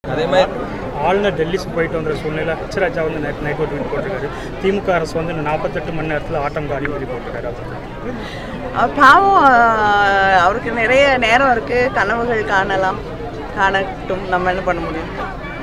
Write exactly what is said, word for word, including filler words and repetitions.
அதே மாதிரி ஆளுநர் டெல்லிக்கு போயிட்டு வந்த சூழ்நிலை ஹெச் ராஜா வந்து நைட் நைட் ஒரு ட்வீட் போட்டிருக்காரு. திமுக அரசு வந்து நாற்பத்தெட்டு மணி நேரத்தில் ஆட்டம் காணி சொல்லி போட்டிருக்காரு. பாவம், அவருக்கு நிறைய நேரம் இருக்குது, கனவுகள் காணலாம், காணட்டும், நம்ம என்ன பண்ண முடியும்.